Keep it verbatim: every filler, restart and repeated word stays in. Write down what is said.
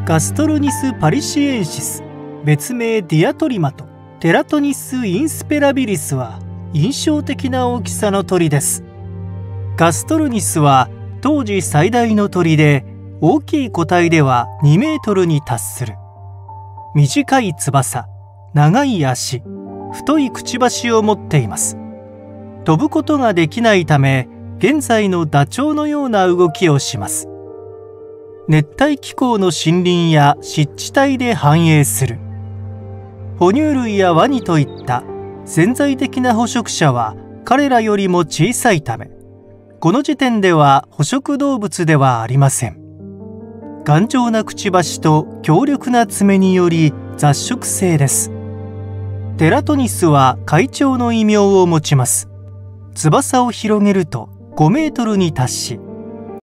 ガストロニス・パリシエンシス、別名ディアトリマとテラトニス・インスペラビリスは印象的な大きさの鳥です。ガストロニスは当時最大の鳥で、大きい個体ではにメートルに達する。短い翼、長い足、太いくちばしを持っています。飛ぶことができないため、現在のダチョウのような動きをします。熱帯気候の森林や湿地帯で繁栄する。哺乳類やワニといった潜在的な捕食者は彼らよりも小さいため、この時点では捕食動物ではありません。頑丈なくちばしと強力な爪により雑食性です。テラトニスは会長の異名を持ちます。翼を広げるとごメートルに達し、